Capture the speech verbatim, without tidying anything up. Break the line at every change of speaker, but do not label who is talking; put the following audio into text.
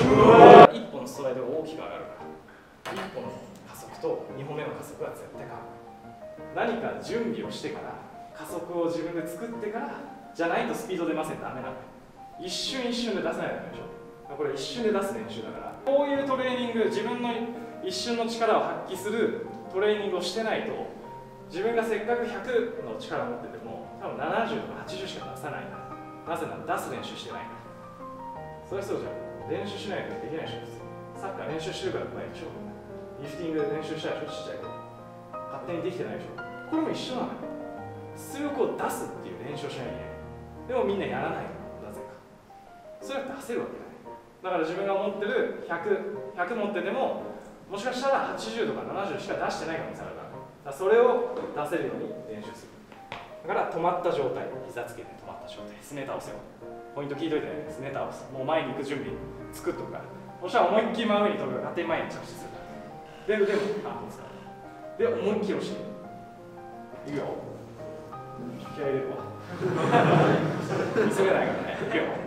いっぽのストライドが大きく上がるからいっぽの加速とにほんめの加速は絶対変わる。何か準備をしてから加速を自分で作ってからじゃないとスピード出ません。ダメなの。一瞬一瞬で出さないとダメでしょ。これ一瞬で出す練習だから、こういうトレーニング、自分の一瞬の力を発揮するトレーニングをしてないと、自分がせっかくひゃくの力を持ってても多分ななじゅうとかはちじゅうしか出さないから。なぜなら出す練習してないから。それはそうじゃん。練習しないとできないでしょ。サッカー練習してるからうまいでしょ。リフティング練習したでしょ、ちっちゃい頃。勝手にできてないでしょ。これも一緒なのよ。出力を出すっていう練習をしなきゃいけない。でもみんなやらないの。なぜか。それは出せるわけない。だから自分が持ってるひゃく、ひゃく持ってても、もしかしたらはちじゅうとかななじゅうしか出してない可能性あるから。だからそれを出せるように練習する。だから止まった状態、膝つけて止まった状態、すね倒せよ。ポイント聞いといてね、すね倒す。もう前に行く準備作っとくから。そしたら思いっきり真上に飛ぶから、勝手に前に着地するから。で、腕も半分使う。で、思いっきり押していくよ。気合い入れるわ。急げないからね。いくよ。